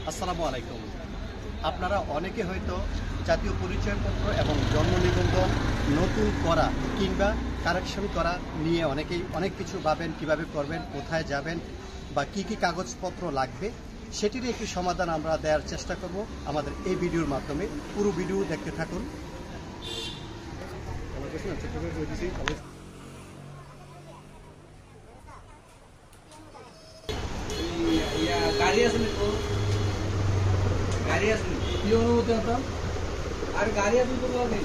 আসসালামু আলাইকুম। আপনারা অনেকে হয়তো জাতীয় পরিচয়পত্র এবং জন্ম নিবন্ধন নতুন করা কিংবা কারেকশন করা নিয়ে অনেকেই অনেক কিছু ভাবেন, কিভাবে করবেন, কোথায় যাবেন বা কি কি কাগজপত্র লাগবে, সেটির একটি সমাধান আমরা দেওয়ার চেষ্টা করব আমাদের এই ভিডিওর মাধ্যমে। পুরো ভিডিও দেখতে থাকুন। গাড়ি আছে না তো? গাড়ি আছে কি অনুমতি আছে? আর গাড়ি আছে তো নেই।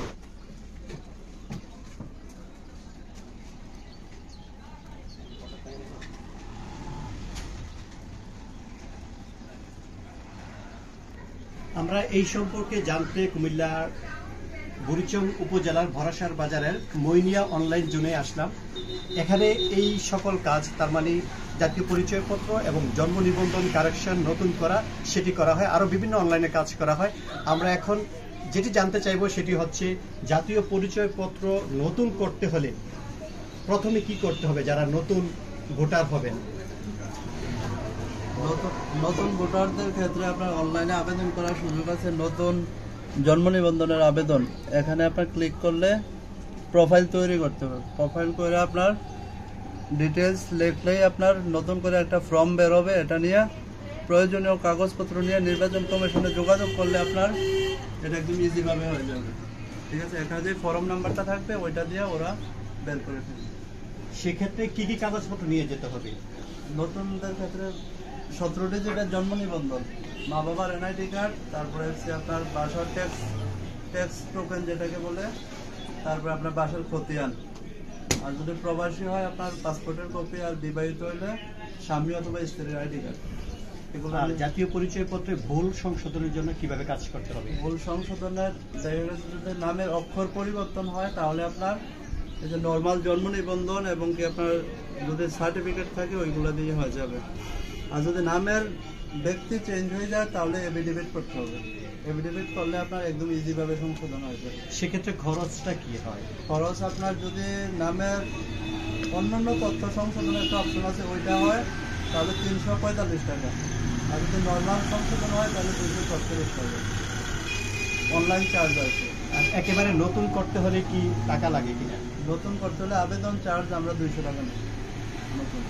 আমরা এই সম্পর্কে জানতে কুমিল্লার বুড়িচং উপজেলার ভরাসার বাজারের মইনিয়া অনলাইন জোনে আসলাম। এখানে এই সকল কাজ, তার মানে জাতীয় পরিচয়পত্র এবং জন্ম নিবন্ধন কারেকশন নতুন করা, সেটি করা হয়। আরও বিভিন্ন অনলাইনে কাজ করা হয়। আমরা এখন যেটি জানতে চাইব সেটি হচ্ছে জাতীয় পরিচয়পত্র নতুন করতে হলে প্রথমে কি করতে হবে যারা নতুন ভোটার হবেন? নতুন ভোটারদের ক্ষেত্রে আপনার অনলাইনে আবেদন করার সুযোগ আছে। নতুন জন্ম নিবন্ধনের আবেদন, এখানে আপনার ক্লিক করলে প্রোফাইল তৈরি করতে হবে। প্রোফাইল করে আপনার ডিটেলস লিখলেই আপনার নতুন করে একটা ফর্ম বেরোবে। এটা নিয়ে প্রয়োজনীয় কাগজপত্র নিয়ে নির্বাচন কমিশনে যোগাযোগ করলে আপনার এটা একদম ইজিভাবে হয়ে যাবে। ঠিক আছে, এখানে যে ফর্ম নাম্বারটা থাকবে ওইটা দিয়ে ওরা বের করে ফেলবে। সেক্ষেত্রে কি কি কাগজপত্র নিয়ে যেতে হবে? নতুনদের ক্ষেত্রে 17টি যেটা জন্ম নিবন্ধন, মা বাবার এনআইডি কার্ড, তারপরে হচ্ছে আপনার বাসার ট্যাক্স টোকেন যেটাকে বলে, তারপরে আপনার বাসার খতিয়ান, আর যদি প্রবাসী হয় আপনার পাসপোর্টের কপি, আর বিবাহিত হইলে স্বামী অথবা স্ত্রীর আইডি কার্ড। এগুলো জাতীয় পরিচয়পত্রে ভুল সংশোধনের জন্য কিভাবে কাজ করতে হবে? ভুল সংশোধনের দেখা গেছে যদি নামের অক্ষর পরিবর্তন হয় তাহলে আপনার এই যে নর্মাল জন্ম নিবন্ধন এবং কি আপনার যদি সার্টিফিকেট থাকে ওইগুলো দিয়ে হয়ে যাবে। আর যদি নামের ব্যক্তি চেঞ্জ হয়ে যায় তাহলে এফিডেভিট করতে হবে। এফিডেভিট করলে আপনার একদম ইজিভাবে সংশোধন হয়ে যাবে। সেক্ষেত্রে খরচটা কি হয়? খরচ আপনার যদি নামের অন্যান্য তথ্য সংশোধনের একটা অপশন আছে ওইটা হয় তাহলে 345 টাকা, আর যদি নর্মাল সংশোধন হয় তাহলে 247 টাকা অনলাইন চার্জ আছে। আর একেবারে নতুন করতে হলে কি টাকা লাগে কিনা? নতুন করতে হলে আবেদন চার্জ আমরা 200 টাকা নিই নতুন।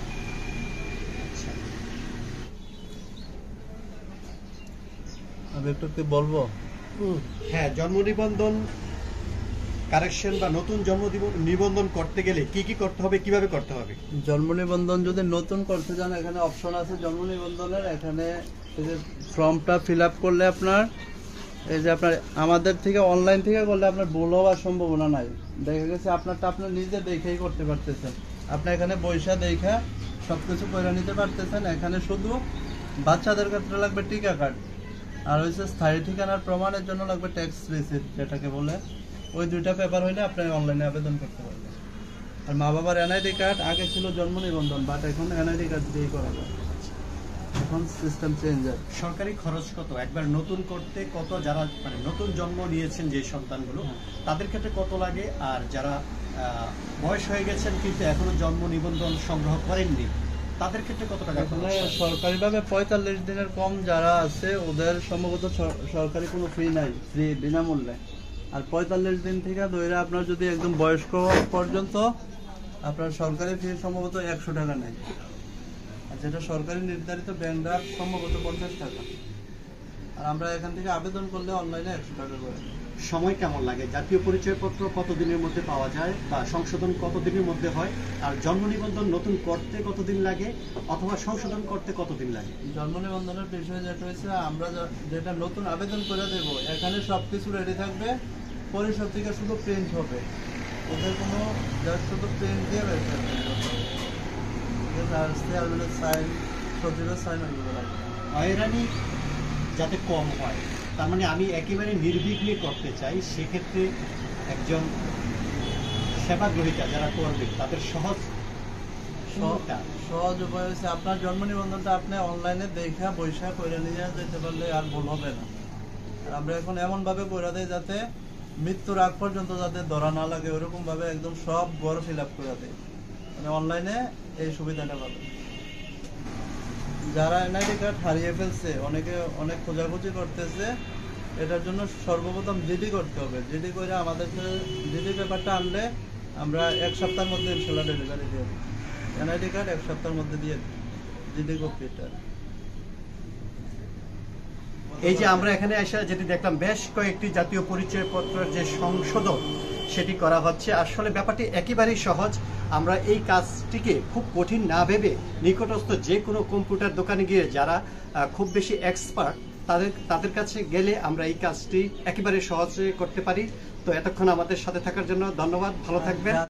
আমি একটু কি বলবো? হ্যাঁ, জন্ম নিবন্ধন কারেকশন বা নতুন জন্ম নিবন্ধন করতে গেলে কি কি করতে হবে, কিভাবে করতে হবে? জন্ম নিবন্ধন যদি নতুন করতে যান এখানে অপশন আছে জন্ম নিবন্ধনের। এখানে এই যে ফর্মটা ফিল আপ করলে আপনার এই যে আপনার আমাদের থেকে অনলাইন থেকে করলে আপনার ভুল হওয়ার সম্ভাবনা নাই। দেখা গেছে আপনারটা আপনার নিজে দেখেই করতে পারতেছেন। আপনি এখানে বৈশা দেখা সবকিছু করে নিতে পারতেছেন। এখানে শুধু বাচ্চাদের ক্ষেত্রে লাগবে টিকা কার্ড, আর হচ্ছে স্থায়ী ঠিকানার প্রমাণের জন্য লাগবে ট্যাক্স রিসিপ্ট যেটাকে বলে। ওই দুইটা পেপার হইলে আপনি অনলাইনে আবেদন করতে পারবেন। আর মা বাবার এনআইডি কার্ড, আগে ছিল জন্ম নিবন্ধন, বাট এখন এনআইডি কার্ড দিয়েই করা যায়। এখন সিস্টেম চেঞ্জ হয়। সরকারি খরচ কত একবার নতুন করতে? কত যারা মানে নতুন জন্ম নিয়েছেন যে সন্তানগুলো, তাদের ক্ষেত্রে কত লাগে? আর যারা বয়স হয়ে গেছেন কিন্তু এখনো জন্ম নিবন্ধন সংগ্রহ করেননি, তাদের ক্ষেত্রে কত টাকা? সরকারিভাবে 45 দিনের কম যারা আছে ওদের সম্ভবত সরকারি কোনো ফি নাই, ফ্রি বিনামূল্যে। আর 45 দিন থেকে ধরে আপনার যদি একদম বয়স্ক পর্যন্ত আপনার সরকারি ফি সম্ভবত 100 টাকা নেয়। আর যেটা সরকারি নির্ধারিত ব্যাংক ড্রাফট সম্ভবত 50 টাকা। আর আমরা এখান থেকে আবেদন করলে অনলাইনে 100 টাকা করে। সময় কেমন লাগে? জাতীয় পরিচয়পত্র কতদিনের মধ্যে পাওয়া যায় বা সংশোধন কতদিনের মধ্যে হয়? আর জন্ম নিবন্ধন নতুন করতে কতদিন লাগে অথবা সংশোধন করতে কতদিন লাগে? জন্ম নিবন্ধনের বিষয় যেটা হয়েছে, আমরা যেটা নতুন আবেদন করে দেব এখানে সবকিছু রেডি থাকবে, পরিষদ থেকে শুধু প্রিন্ট হবে। ওদের কোনো শুধু প্রিন্ট দিয়ে বের করবে। সাইন, সচিবের সাইন ওইগুলো লাগবে। হয়রানি যাতে কম হয়, তার মানে আমি একেবারে নির্বিঘ্নে করতে চাই, সেক্ষেত্রে একজন সেবা গ্রহীতা যারা করবে তাদের সহজ উপায় হচ্ছে আপনার জন্ম নিবন্ধনটা আপনি অনলাইনে দেখা বৈশা করে নিয়ে যেতে পারলে আর ভুল হবে না। আর আমরা এখন এমন ভাবে করে দেয় যাতে মৃত্যুর আগ পর্যন্ত যাতে ধরা না লাগে, ওরকম ভাবে একদম সব বড় ফিল আপ করে দেয়। মানে অনলাইনে এই সুবিধাটা পাবে। যারা এনআইডি কার্ড হারিয়ে ফেলছে, অনেকে অনেক খোঁজাখুঁজি করতেছে, এটার জন্য সর্বপ্রথম জিডি করতে হবে। জিডি করে আমাদের জিডি পেপারটা আনলে আমরা 1 সপ্তাহের মধ্যে ইনশাল্লাহ ডেলিভারি দিয়ে দিই। এনআইডি কার্ড 1 সপ্তাহের মধ্যে দিয়ে দিই, জিডি কপিটা। এই যে আমরা এখানে এসে যেটি দেখলাম, বেশ কয়েকটি জাতীয় পরিচয়পত্রের যে সংশোধন সেটি করা হচ্ছে। আসলে ব্যাপারটি একেবারেই সহজ। আমরা এই কাজটিকে খুব কঠিন না ভেবে নিকটস্থ যে কোনো কম্পিউটার দোকানে গিয়ে যারা খুব বেশি এক্সপার্ট তাদের কাছে গেলে আমরা এই কাজটি একেবারে সহজে করতে পারি। তো এতক্ষণ আমাদের সাথে থাকার জন্য ধন্যবাদ। ভালো থাকবেন।